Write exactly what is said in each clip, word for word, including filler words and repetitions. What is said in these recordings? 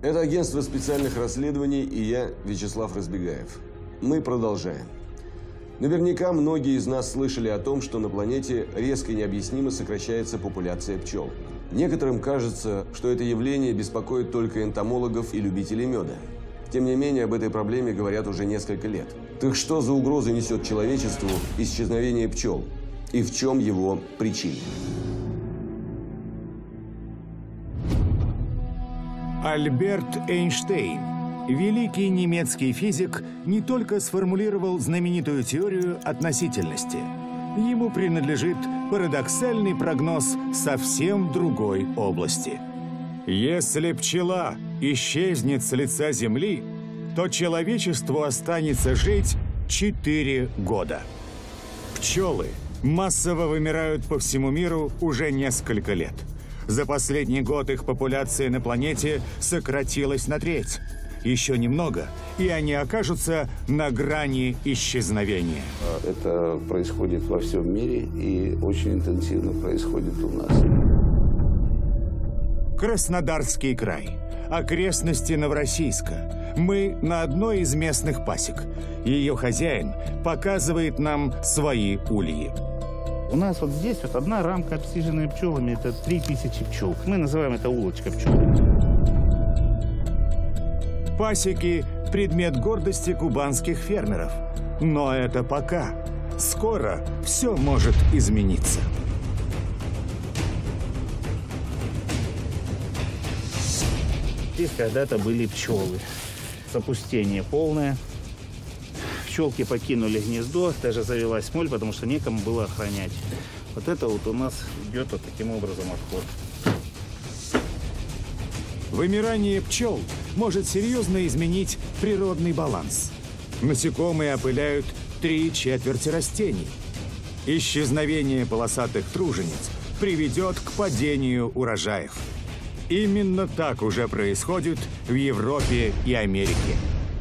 Это агентство специальных расследований и я, Вячеслав Разбегаев. Мы продолжаем. Наверняка многие из нас слышали о том, что на планете резко и необъяснимо сокращается популяция пчел. Некоторым кажется, что это явление беспокоит только энтомологов и любителей меда. Тем не менее, об этой проблеме говорят уже несколько лет. Так что за угрозы несет человечеству исчезновение пчел? И в чем его причина? Альберт Эйнштейн, великий немецкий физик, не только сформулировал знаменитую теорию относительности. Ему принадлежит парадоксальный прогноз совсем другой области. Если пчела исчезнет с лица Земли, то человечеству останется жить четыре года. Пчелы массово вымирают по всему миру уже несколько лет. За последний год их популяция на планете сократилась на треть. Еще немного, и они окажутся на грани исчезновения. Это происходит во всем мире и очень интенсивно происходит у нас. Краснодарский край. Окрестности Новороссийска. Мы на одной из местных пасек. Ее хозяин показывает нам свои ульи. У нас вот здесь вот одна рамка, обсиженная пчелами, это три тысячи пчел. Мы называем это улочка пчел. Пасеки – предмет гордости кубанских фермеров. Но это пока. Скоро все может измениться. Здесь когда-то были пчелы. Запустение полное. Пчелки покинули гнездо, даже завелась моль, потому что некому было охранять. Вот это вот у нас идет вот таким образом отход. Вымирание пчел может серьезно изменить природный баланс. Насекомые опыляют три четверти растений. Исчезновение полосатых тружениц приведет к падению урожаев. Именно так уже происходит в Европе и Америке.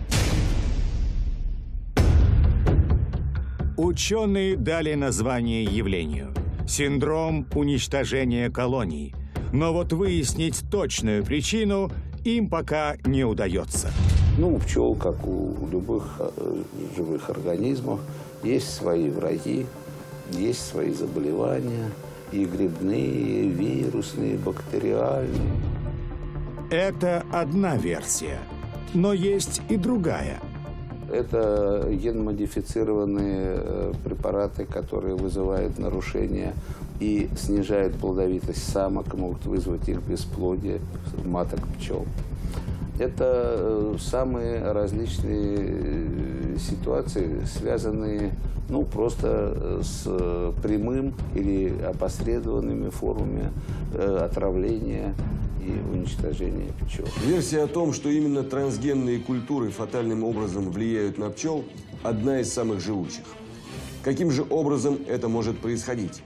Ученые дали название явлению – синдром уничтожения колоний. Но вот выяснить точную причину им пока не удается. Ну, у пчел, как у любых живых организмов, есть свои враги, есть свои заболевания, и грибные, и вирусные, и бактериальные. Это одна версия, но есть и другая. Это генмодифицированные препараты, которые вызывают нарушения и снижают плодовитость самок, могут вызвать их бесплодие маток пчел. Это самые различные ситуации, связанные ну, просто с прямым или опосредованными формами отравления и уничтожения пчел. Версия о том, что именно трансгенные культуры фатальным образом влияют на пчел, одна из самых живучих. Каким же образом это может происходить?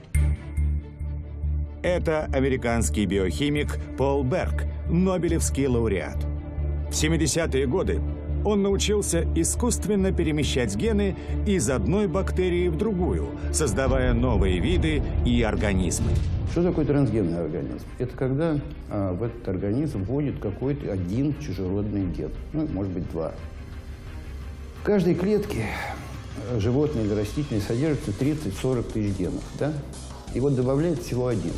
Это американский биохимик Пол Берг, нобелевский лауреат. В семидесятые годы он научился искусственно перемещать гены из одной бактерии в другую, создавая новые виды и организмы. Что такое трансгенный организм? Это когда а, в этот организм вводит какой-то один чужеродный ген, ну, может быть, два. В каждой клетке животной или растительной содержится тридцать-сорок тысяч генов, да? И вот добавляет всего один.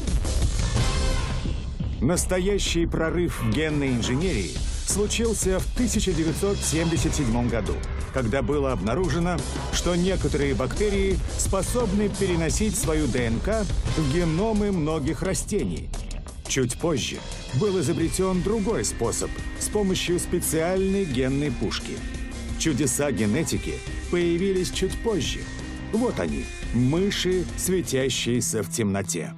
Настоящий прорыв в генной инженерии случился в тысяча девятьсот семьдесят седьмом году, когда было обнаружено, что некоторые бактерии способны переносить свою ДНК в геномы многих растений. Чуть позже был изобретен другой способ с помощью специальной генной пушки. Чудеса генетики появились чуть позже. Вот они, мыши, светящиеся в темноте.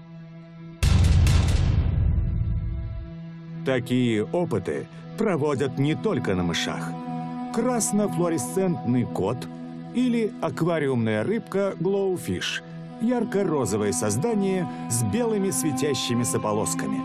Такие опыты проводят не только на мышах. Красно-флуоресцентный кот или аквариумная рыбка Glowfish – ярко-розовое создание с белыми светящимися полосками.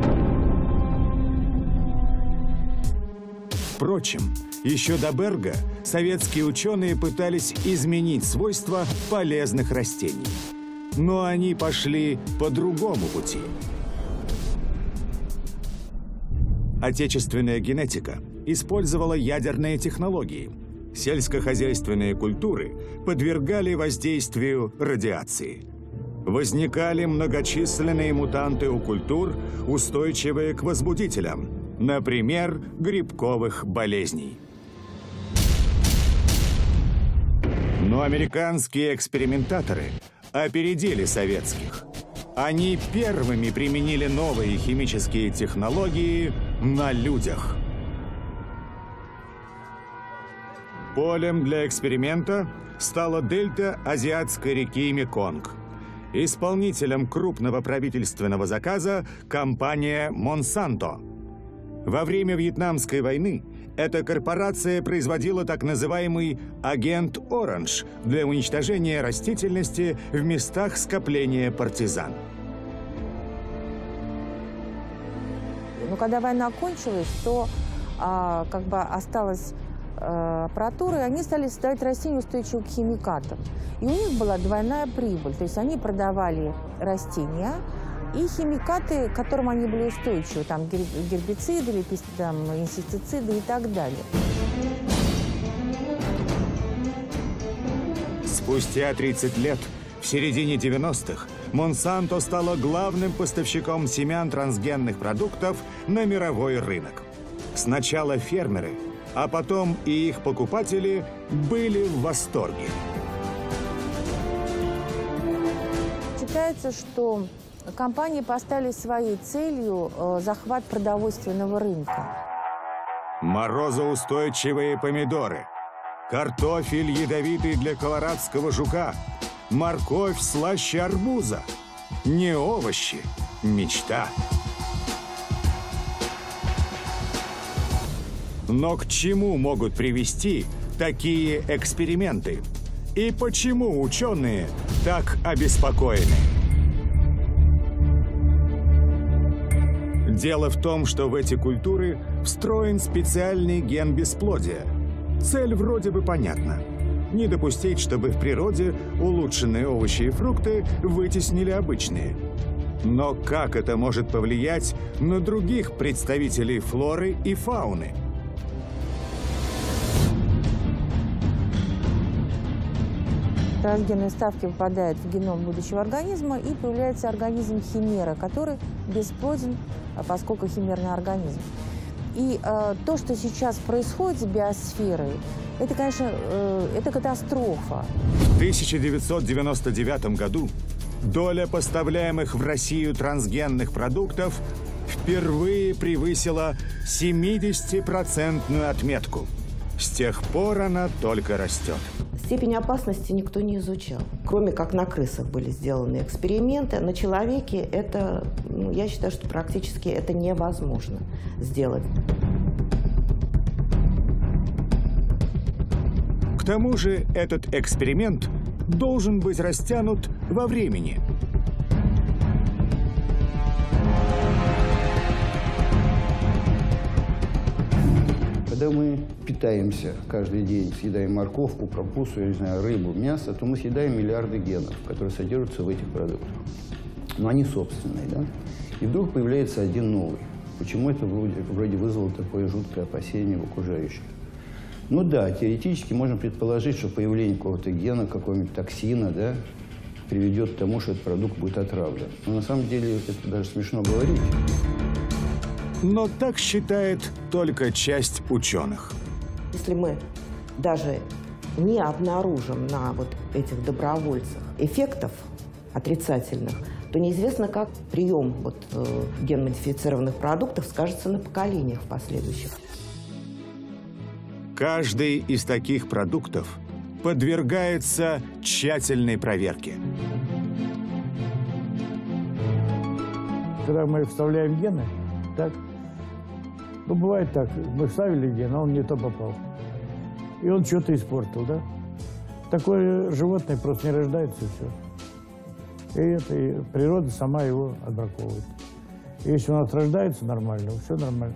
Впрочем, еще до Берга советские ученые пытались изменить свойства полезных растений. Но они пошли по другому пути. Отечественная генетика использовала ядерные технологии. Сельскохозяйственные культуры подвергали воздействию радиации. Возникали многочисленные мутанты у культур, устойчивые к возбудителям, например, грибковых болезней. Но американские экспериментаторы опередили советских. Они первыми применили новые химические технологии на людях. Полем для эксперимента стала дельта азиатской реки Меконг. Исполнителем крупного правительственного заказа компания Monsanto. Во время Вьетнамской войны эта корпорация производила так называемый агент Оранж для уничтожения растительности в местах скопления партизан. Но когда война кончилась, то а, как бы осталась а, аппаратура, и они стали создавать растения, устойчивые к химикатам. И у них была двойная прибыль, то есть они продавали растения и химикаты, к которым они были устойчивы, там гербициды, там, инсектициды и так далее. Спустя тридцать лет, в середине девяностых, Monsanto стала главным поставщиком семян трансгенных продуктов на мировой рынок. Сначала фермеры, а потом и их покупатели были в восторге. Считается, что компании поставили своей целью э, захват продовольственного рынка. Морозоустойчивые помидоры, картофель ядовитый для колорадского жука, морковь слаще арбуза. Не овощи, мечта. Но к чему могут привести такие эксперименты? И почему ученые так обеспокоены? Дело в том, что в эти культуры встроен специальный ген бесплодия. Цель вроде бы понятна. Не допустить, чтобы в природе улучшенные овощи и фрукты вытеснили обычные. Но как это может повлиять на других представителей флоры и фауны? Трансгенные вставки попадают в геном будущего организма, и появляется организм химера, который бесплоден, поскольку химерный организм. И э, то, что сейчас происходит с биосферой, это, конечно, э, это катастрофа. В тысяча девятьсот девяносто девятом году доля поставляемых в Россию трансгенных продуктов впервые превысила семидесятипроцентную отметку. С тех пор она только растет. Степень опасности никто не изучал. Кроме как на крысах были сделаны эксперименты, на человеке это, ну, я считаю, что практически это невозможно сделать. К тому же этот эксперимент должен быть растянут во времени. Когда мы питаемся каждый день, съедаем морковку, капусту, я не знаю, рыбу, мясо, то мы съедаем миллиарды генов, которые содержатся в этих продуктах. Но они собственные, да? И вдруг появляется один новый. Почему это вроде, вроде вызвало такое жуткое опасение у окружающих? Ну да, теоретически можно предположить, что появление какого-то гена, какого-нибудь токсина, да, приведет к тому, что этот продукт будет отравлен. Но на самом деле это даже смешно говорить. Но так считает только часть ученых. Если мы даже не обнаружим на вот этих добровольцах эффектов отрицательных, то неизвестно, как прием вот, э, генно-модифицированных продуктов скажется на поколениях последующих. Каждый из таких продуктов подвергается тщательной проверке. Когда мы вставляем гены, так, ну, бывает так, мы вставили ген, а он не то попал. И он что-то испортил, да? Такое животное просто не рождается, и все. И это и природа сама его отбраковывает. И если у нас рождается нормально, все нормально.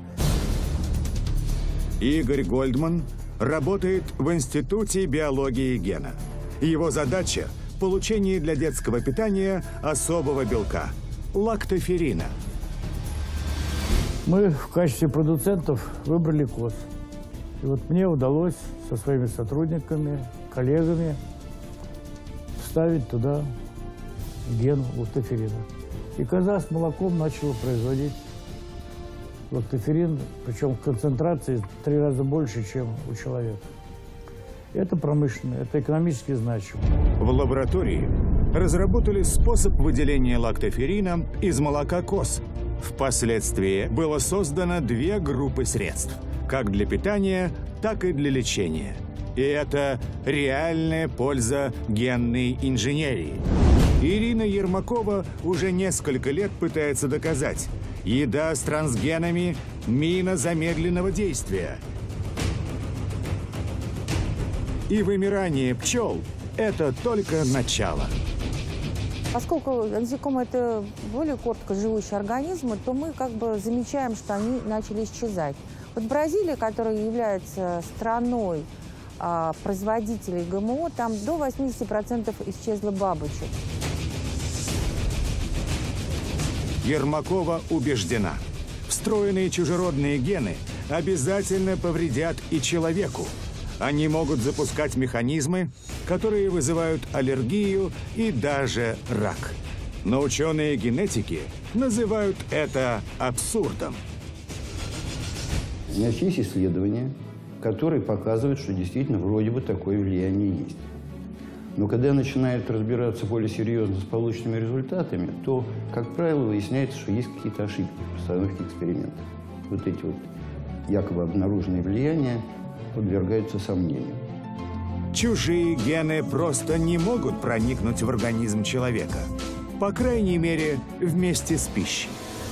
Игорь Гольдман работает в Институте биологии гена. Его задача – получение для детского питания особого белка – лактоферрина. Мы в качестве продуцентов выбрали коз. И вот мне удалось со своими сотрудниками, коллегами вставить туда ген лактоферина. И коза с молоком начала производить лактоферин, причем в концентрации в три раза больше, чем у человека. Это промышленно, это экономически значимо. В лаборатории разработали способ выделения лактоферина из молока коз. Впоследствии было создано две группы средств, как для питания, так и для лечения. И это реальная польза генной инженерии. Ирина Ермакова уже несколько лет пытается доказать: еда с трансгенами – мина замедленного действия. И вымирание пчел – это только начало. Поскольку насекомые – это более коротко живущие организмы, то мы как бы замечаем, что они начали исчезать. Вот Бразилия, которая является страной а, производителей ГМО, там до восьмидесяти процентов исчезло бабочек. Ермакова убеждена: встроенные чужеродные гены обязательно повредят и человеку. Они могут запускать механизмы, которые вызывают аллергию и даже рак. Но ученые генетики называют это абсурдом. Значит, есть исследования, которые показывают, что действительно вроде бы такое влияние есть. Но когда начинают разбираться более серьезно с полученными результатами, то, как правило, выясняется, что есть какие-то ошибки в постановке экспериментов. Вот эти вот якобы обнаруженные влияния подвергаются сомнению. Чужие гены просто не могут проникнуть в организм человека. По крайней мере, вместе с пищей.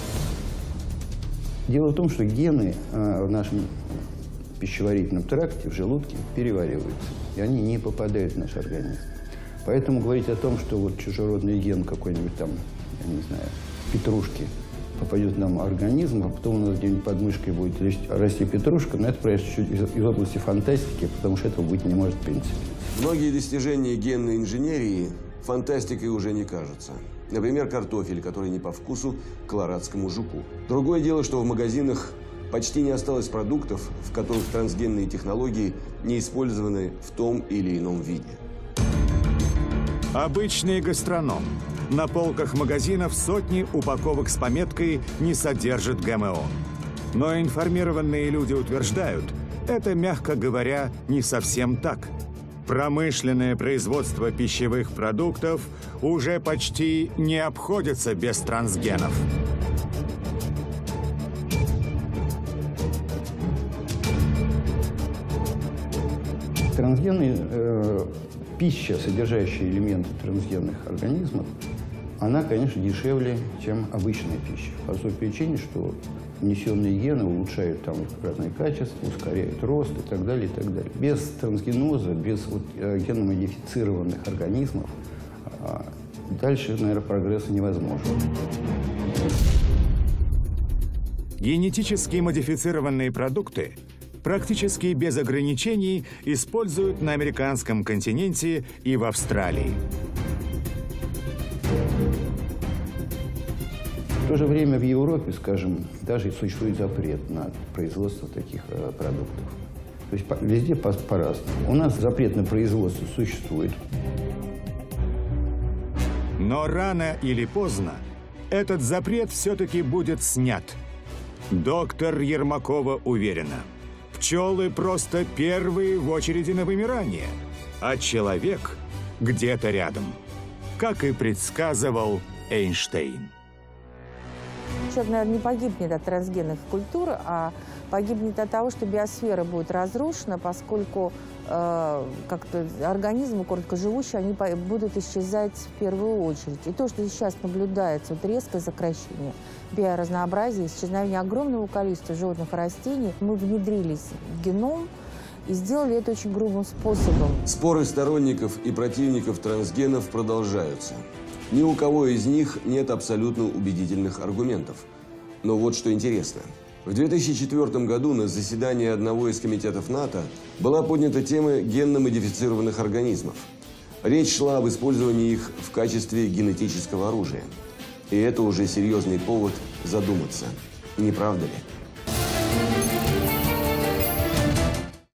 Дело в том, что гены э, в нашем пищеварительном тракте, в желудке, перевариваются, и они не попадают в наш организм. Поэтому говорить о том, что вот чужеродный ген какой-нибудь там, я не знаю, петрушки попадет в нам организм, а потом у нас где-нибудь под мышкой будет расти петрушка, но это, конечно, чуть из, из области фантастики, потому что этого быть не может в принципе. Многие достижения генной инженерии фантастикой уже не кажутся. Например, картофель, который не по вкусу колорадскому жуку. Другое дело, что в магазинах почти не осталось продуктов, в которых трансгенные технологии не использованы в том или ином виде. Обычный гастроном. На полках магазинов сотни упаковок с пометкой «Не содержит ГМО». Но информированные люди утверждают, это, мягко говоря, не совсем так. Промышленное производство пищевых продуктов уже почти не обходится без трансгенов. Трансгенные, э, пища, содержащая элементы трансгенных организмов, она, конечно, дешевле, чем обычная пища. По той причине, что внесенные гены улучшают там разные качества, ускоряют рост и так далее, и так далее. Без трансгеноза, без вот, генно-модифицированных организмов а, дальше, наверное, прогресса невозможен. Генетически модифицированные продукты практически без ограничений используют на американском континенте и в Австралии. В то же время в Европе, скажем, даже существует запрет на производство таких э, продуктов. То есть по, везде по, по-разному. У нас запрет на производство существует. Но рано или поздно этот запрет все-таки будет снят. Доктор Ермакова уверена, пчелы просто первые в очереди на вымирание, а человек где-то рядом, как и предсказывал Эйнштейн. Человек, наверное, не погибнет от трансгенных культур, а погибнет от того, что биосфера будет разрушена, поскольку э, как-то организмы короткоживущие, они будут исчезать в первую очередь. И то, что сейчас наблюдается, вот резкое сокращение биоразнообразия, исчезновение огромного количества животных и растений, мы внедрились в геном и сделали это очень грубым способом. Споры сторонников и противников трансгенов продолжаются. Ни у кого из них нет абсолютно убедительных аргументов. Но вот что интересно. В две тысячи четвёртом году на заседании одного из комитетов НАТО была поднята тема генно-модифицированных организмов. Речь шла об использовании их в качестве генетического оружия. И это уже серьезный повод задуматься. Не правда ли?